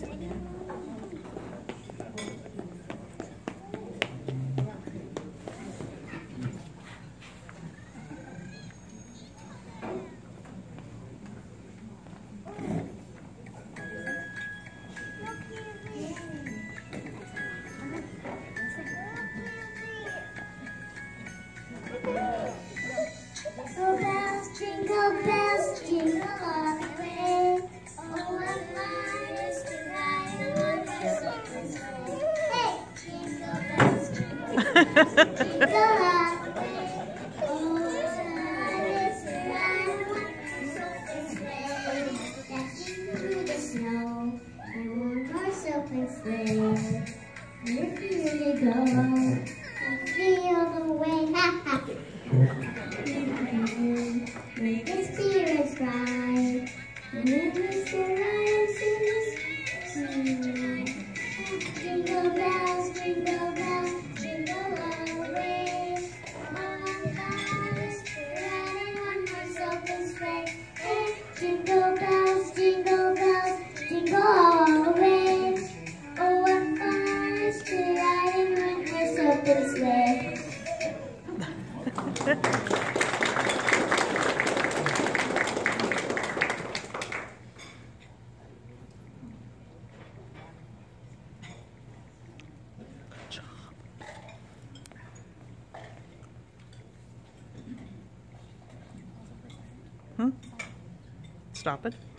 Jingle bells, jingle all the way. Oh, what fun it is to ride in one horse open sleigh. Hey! Jingle bells, jingle all the way. Oh, what fun it is to ride in one horse open sleigh. Dashing through the snow in one horse open sleigh. Here we go, and feel the way. Ha ha! Make the spirits bright, and then we still rise in the jingle bells, jingle all the way. Oh, what fun it is to ride in one horse open sleigh. Hey, jingle bells, jingle all the way. Oh, what fun it is to ride in one horse open sleigh. Stop it.